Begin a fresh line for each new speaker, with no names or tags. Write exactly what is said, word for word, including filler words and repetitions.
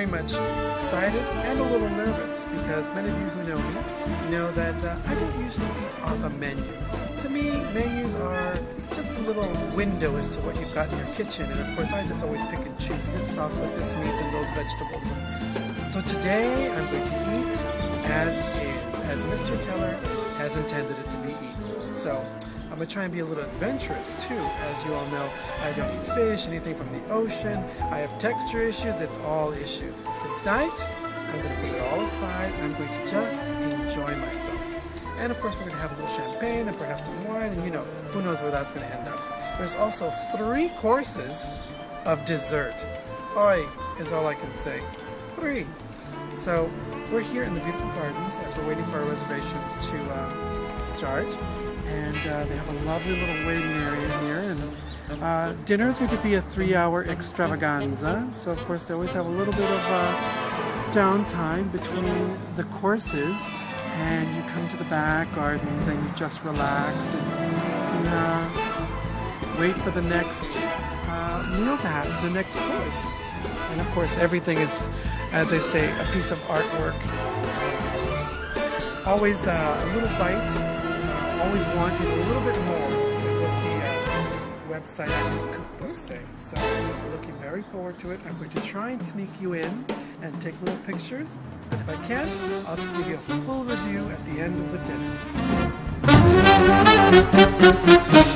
very much excited and a little nervous because many of you who know me know that uh, I don't usually eat off a menu. To me, menus are just a little window as to what you've got in your kitchen, and of course I just always pick and choose this sauce with this meat and those vegetables. So today I'm going to eat as is, as Mister Keller has intended it to be eaten. So I'm going to try and be a little adventurous too. As you all know, I don't eat fish, anything from the ocean. I have texture issues, it's all issues. Tonight, I'm going to put it all aside and I'm going to just enjoy myself. And of course we're going to have a little champagne and perhaps some wine, and you know, who knows where that's going to end up. There's also three courses of dessert. Oi is all I can say. Three. So we're here in the beautiful gardens as we're waiting for our reservations to uh, start. And uh, they have a lovely little waiting area here. And uh, dinner is going to be a three-hour extravaganza. So of course they always have a little bit of uh, downtime between the courses. And you come to the back gardens and you just relax and you, uh, wait for the next uh, meal to happen, the next course. And of course everything is, as I say, a piece of artwork. Always uh, a little bite. Always wanted a little bit more is what the uh, website and this cookbook say. So I'm looking very forward to it. I'm going to try and sneak you in and take little pictures. But if I can't, I'll give you a full review at the end of the dinner.